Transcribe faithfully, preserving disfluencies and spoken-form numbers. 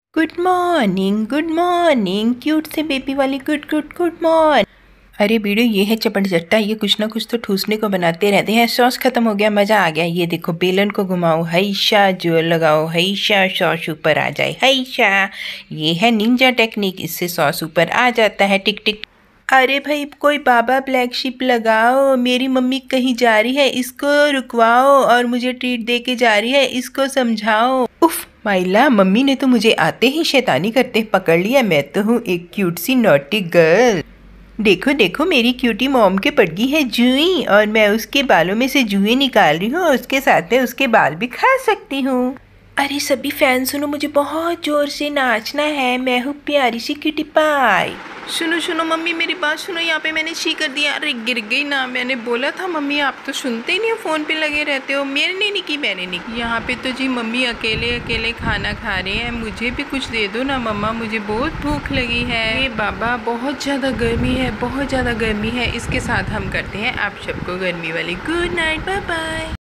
Good morning, good morning, cute से baby वाली good good good morning. अरे बीड़ू, ये है चपट चट्टा, ये कुछ ना कुछ तो ठूसने को बनाते रहते हैं। सॉस खत्म हो गया, मजा आ गया। ये देखो, बेलन को घुमाओ, हैशा जो लगाओ, हैशा सॉस ऊपर आ जाए, हैशा। ये है निंजा टेक्निक, इससे सॉस ऊपर आ जाता है। टिक टिक। अरे भाई, कोई बाबा ब्लैक शिप लगाओ, मेरी मम्मी कहीं जा रही है, इसको रुकवाओ, और मुझे ट्रीट दे के जा रही है, इसको समझाओ। उफ माइला, मम्मी ने तो मुझे आते ही शैतानी करते पकड़ लिया। मैं तो हूँ एक क्यूट सी नॉटी गर्ल। देखो देखो, मेरी क्यूटी मॉम के पड़ गई है जुई, और मैं उसके बालों में से जुएं निकाल रही हूँ, और उसके साथ में उसके बाल भी खा सकती हूँ। अरे सभी फैन सुनो, मुझे बहुत जोर से नाचना है। मैं हूँ प्यारी सी क्यूटी पाई। सुनो सुनो मम्मी, मेरी बात सुनो। यहाँ पे मैंने शी कर दिया। अरे गिर गई ना। मैंने बोला था मम्मी, आप तो सुनते ही नहीं हो, फोन पे लगे रहते हो। मैंने नहीं की, मैंने नहीं की। यहाँ पे तो जी मम्मी अकेले अकेले खाना खा रहे हैं। मुझे भी कुछ दे दो ना मम्मा, मुझे बहुत भूख लगी है। ये बाबा, बहुत ज़्यादा गर्मी है, बहुत ज़्यादा गर्मी है। इसके साथ हम करते हैं आप सबको गर्मी वाली गुड नाइट, बाय बाय।